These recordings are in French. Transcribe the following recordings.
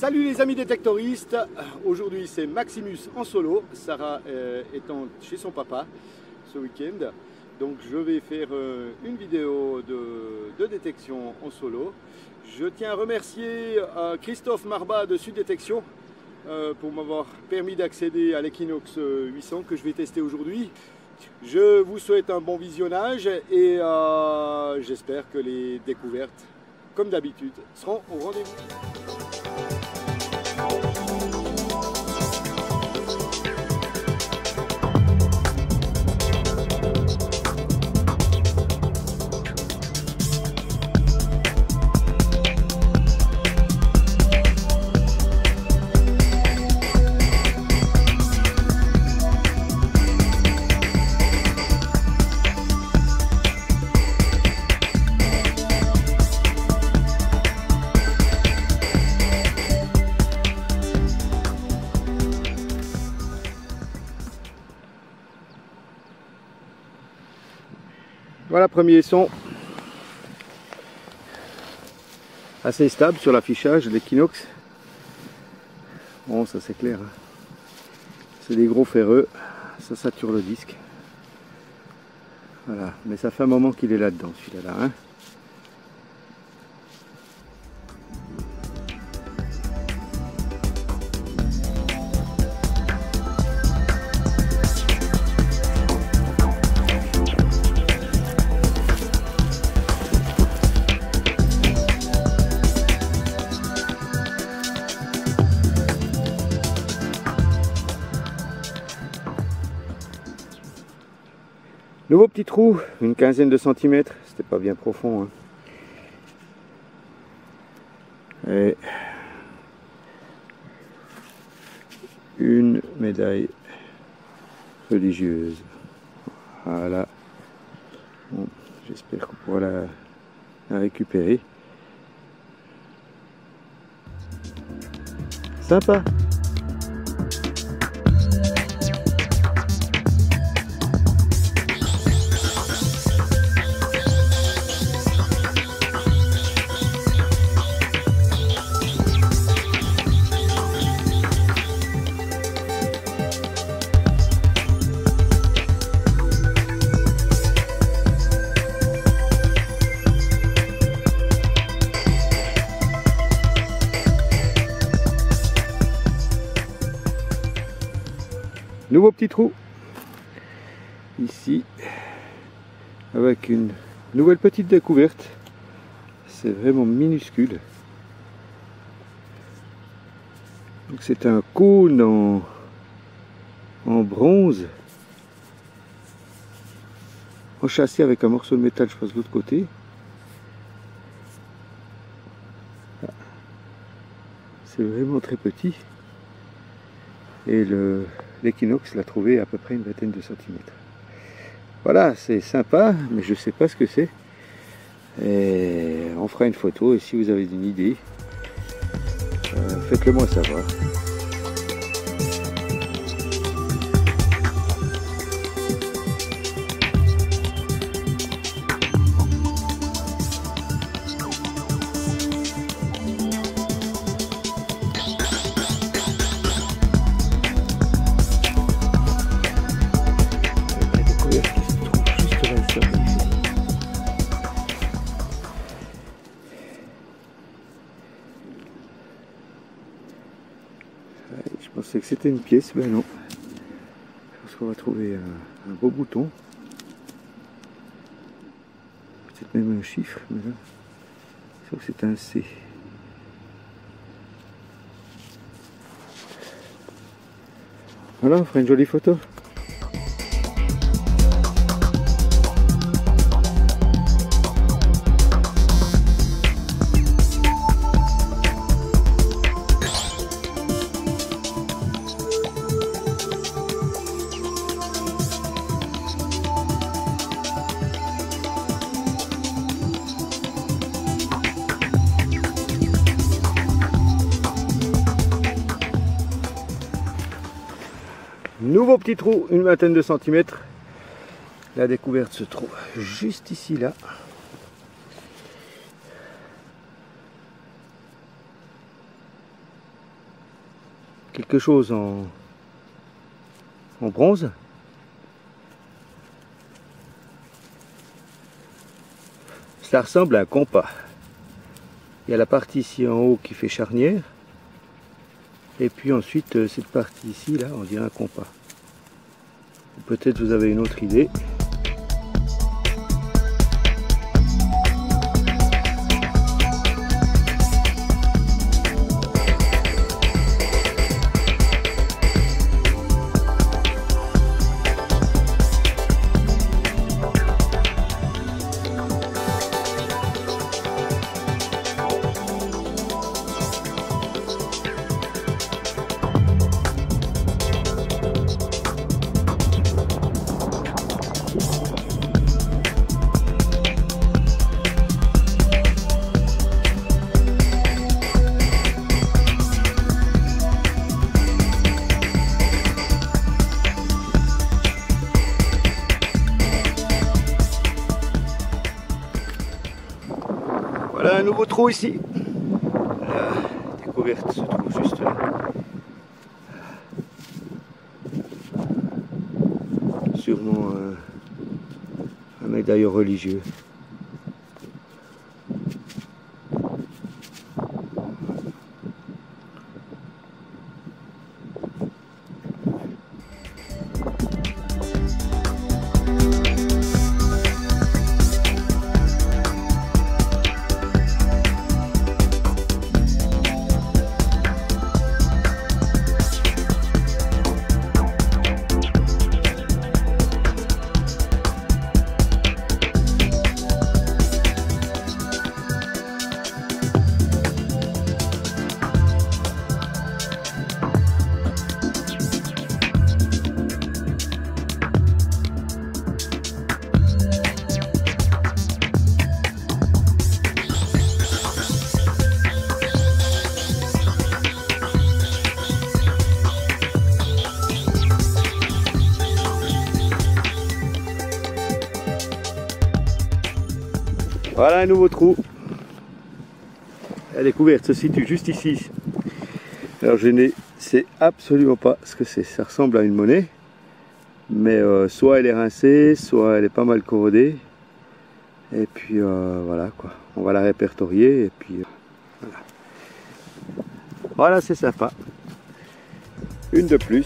Salut les amis détectoristes, aujourd'hui c'est Maximus en solo, Sarah étant chez son papa ce week-end. Donc je vais faire une vidéo de détection en solo. Je tiens à remercier Christophe Marbat de Sud Détection pour m'avoir permis d'accéder à l'Equinox 800 que je vais tester aujourd'hui. Je vous souhaite un bon visionnage et j'espère que les découvertes, comme d'habitude, seront au rendez-vous. Voilà, premier son assez stable sur l'affichage de l'Equinox. Bon, ça c'est clair, hein. C'est des gros ferreux, ça sature le disque. Voilà, mais ça fait un moment qu'il est là-dedans celui-là, hein. Nouveau petit trou, une quinzaine de centimètres, c'était pas bien profond, hein. Et une médaille religieuse. Voilà. Bon, j'espère qu'on pourra la récupérer. Sympa. Nouveau petit trou ici avec une nouvelle petite découverte. C'est vraiment minuscule. Donc c'est un cône en bronze enchâssé avec un morceau de métal, je pense, de l'autre côté. C'est vraiment très petit. Et l'Equinox l'a trouvé à peu près une vingtaine de centimètres. Voilà, c'est sympa, mais je ne sais pas ce que c'est. Et on fera une photo, et si vous avez une idée, faites-le moi savoir. Je pensais que c'était une pièce, ben non. Je pense qu'on va trouver un beau bouton. Peut-être même un chiffre, mais là, je crois que c'est un C. Voilà, on fera une jolie photo. Nouveau petit trou, une vingtaine de centimètres. La découverte se trouve juste ici, là. quelque chose en bronze. Ça ressemble à un compas. Il y a la partie ici en haut qui fait charnière. Et puis ensuite cette partie ici, là, on dirait un compas. Peut-être vous avez une autre idée. Voilà un nouveau trou ici. La découverte se trouve juste là. Sûrement un médaillon religieux. Voilà un nouveau trou. La découverte se situe juste ici. Alors je ne sais absolument pas ce que c'est. Ça ressemble à une monnaie. Mais soit elle est rincée, soit elle est pas mal corrodée. Et puis voilà quoi. On va la répertorier et puis voilà. Voilà, c'est sympa. Une de plus.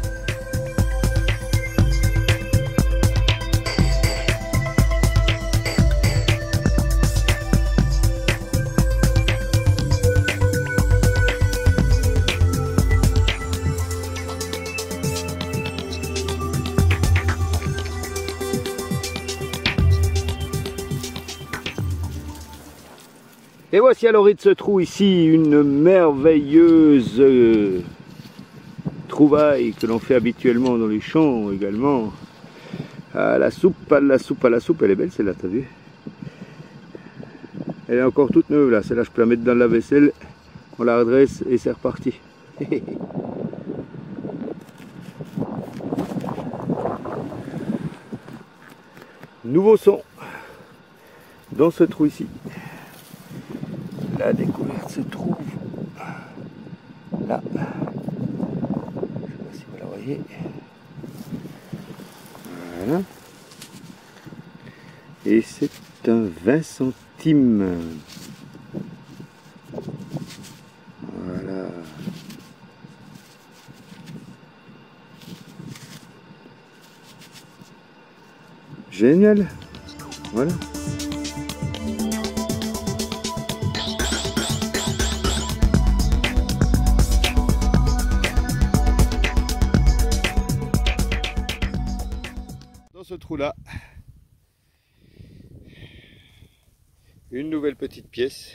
Et voici à l'orée de ce trou ici une merveilleuse trouvaille que l'on fait habituellement dans les champs également. À la soupe, à la soupe, à la soupe. Elle est belle celle-là, t'as vu? Elle est encore toute neuve là. Celle-là, je peux la mettre dans la vaisselle. On la redresse et c'est reparti. Nouveau son dans ce trou ici. La découverte se trouve là. Je ne sais pas si vous la voyez. Voilà. Et c'est un 20 centimes. Voilà. Génial. Voilà. Dans ce trou là, une nouvelle petite pièce.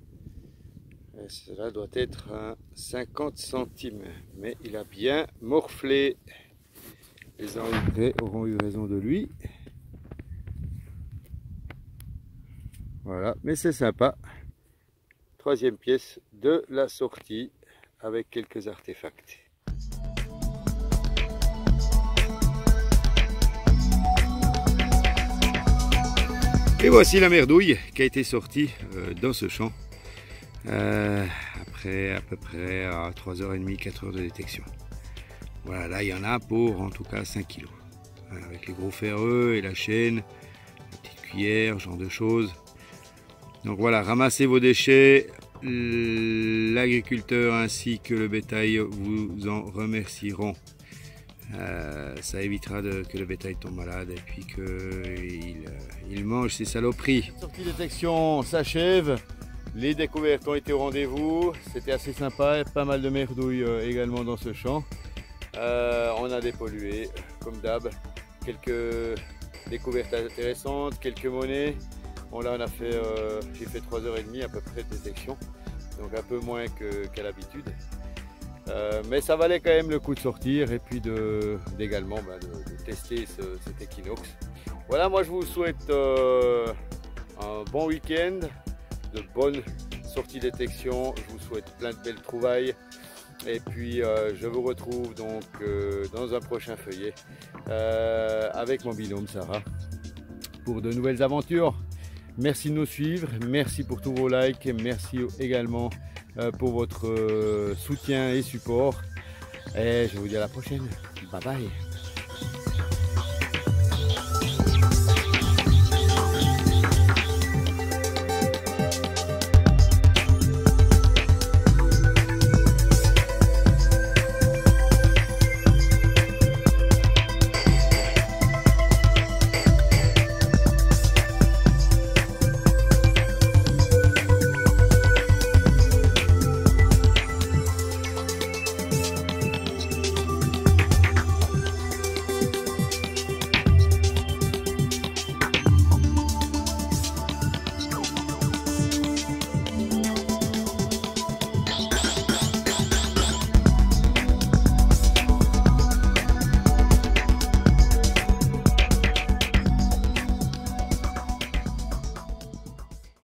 Cela doit être un 50 centimes, mais il a bien morflé. Les Anglais auront eu raison de lui. Voilà, mais c'est sympa. Troisième pièce de la sortie avec quelques artefacts. Et voici la merdouille qui a été sortie dans ce champ. après à peu près à 3h30, 4h de détection. Voilà, là il y en a pour en tout cas 5 kg. Avec les gros ferreux et la chaîne, la petite cuillère, ce genre de choses. Donc voilà, ramassez vos déchets, l'agriculteur ainsi que le bétail vous en remercieront. Ça évitera que le bétail tombe malade et puis qu'il mange ses saloperies. La sortie détection s'achève, les découvertes ont été au rendez-vous, c'était assez sympa, pas mal de merdouilles également dans ce champ. On a dépollué comme d'hab, quelques découvertes intéressantes, quelques monnaies. Bon là j'ai fait 3h30 à peu près de détection, donc un peu moins qu'à l'habitude. Mais ça valait quand même le coup de sortir et puis également de tester cet équinoxe. Voilà, moi je vous souhaite un bon week-end, de bonnes sorties détection. Je vous souhaite plein de belles trouvailles. Et puis je vous retrouve donc dans un prochain feuillet avec mon binôme Sarah pour de nouvelles aventures. Merci de nous suivre, merci pour tous vos likes, merci également pour votre soutien et support. Et je vous dis à la prochaine. Bye bye.